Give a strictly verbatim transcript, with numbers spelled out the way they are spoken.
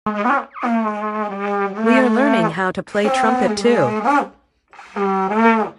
We are learning how to play trumpet too.